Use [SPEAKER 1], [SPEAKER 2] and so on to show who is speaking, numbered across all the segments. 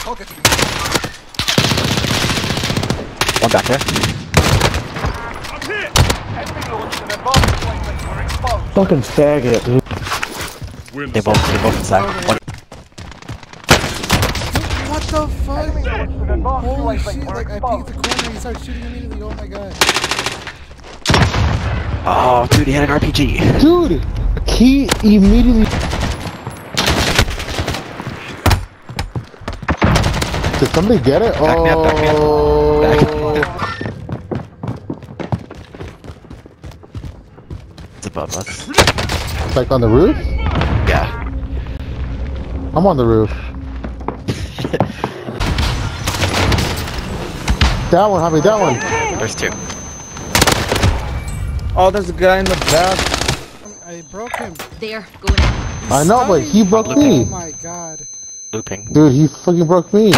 [SPEAKER 1] One back there.
[SPEAKER 2] I'm hit! Enemy launched an advanced flaming. We're exposed.
[SPEAKER 3] Fucking faggot, dude.
[SPEAKER 1] They're both inside. One.
[SPEAKER 4] What the fuck?
[SPEAKER 2] Enemy launched an advanced
[SPEAKER 4] Holy
[SPEAKER 2] flaming.
[SPEAKER 4] shit,
[SPEAKER 2] We're
[SPEAKER 4] like I
[SPEAKER 2] exposed.
[SPEAKER 4] peeked the corner, he started shooting immediately, oh my god.
[SPEAKER 1] Oh, dude, he had an RPG.
[SPEAKER 3] Dude, he immediately. Did somebody get it?
[SPEAKER 1] Back me up, back me up. Back. It's above us.
[SPEAKER 3] Like on the roof?
[SPEAKER 1] Yeah.
[SPEAKER 3] I'm on the roof. That one, Javi, that one.
[SPEAKER 1] There's two.
[SPEAKER 5] Oh, there's a guy in the back.
[SPEAKER 4] I broke him.
[SPEAKER 6] There, going in.
[SPEAKER 3] I know, but he broke
[SPEAKER 4] Oh
[SPEAKER 3] me.
[SPEAKER 4] my god.
[SPEAKER 1] Looping.
[SPEAKER 3] Dude, he fucking broke me.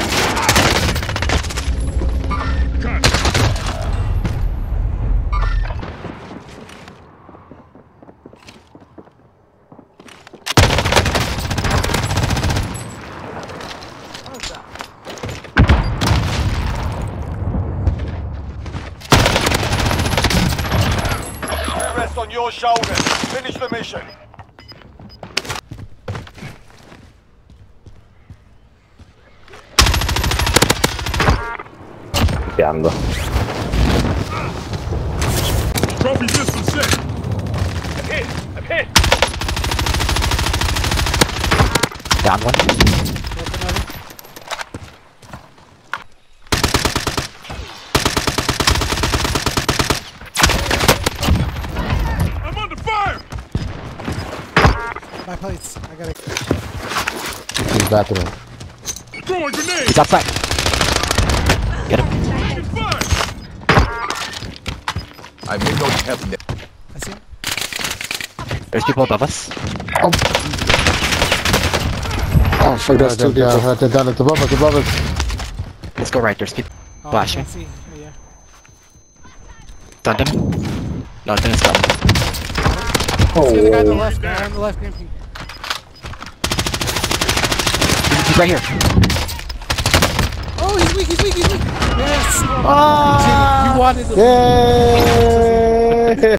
[SPEAKER 2] Rest on your shoulders. Finish the mission.
[SPEAKER 5] Ando.
[SPEAKER 2] Trophy system set. I'm hit. I'm hit.
[SPEAKER 1] Down one.
[SPEAKER 2] I'm under fire.
[SPEAKER 4] My plates, I gotta.
[SPEAKER 3] He's bathroom.
[SPEAKER 2] Throwing grenade.
[SPEAKER 1] He's outside. Get him.
[SPEAKER 2] Taking fire.
[SPEAKER 7] I may not have net.
[SPEAKER 4] I see him.
[SPEAKER 1] There's people above us.
[SPEAKER 5] Oh, fuck, that's two people.
[SPEAKER 3] Down, it's above us, above us.
[SPEAKER 1] Let's go right. There's people
[SPEAKER 4] Oh,
[SPEAKER 1] flashing.
[SPEAKER 4] I see. Oh, yeah.
[SPEAKER 1] Stunned him. No, didn't stun him.
[SPEAKER 4] Oh. See the guy on the left, guy on the left, camping.
[SPEAKER 1] He's right here.
[SPEAKER 4] Oh, he's weak, he's weak, he's weak. Yes.
[SPEAKER 3] Ah!
[SPEAKER 4] You wanted to.
[SPEAKER 3] Yay!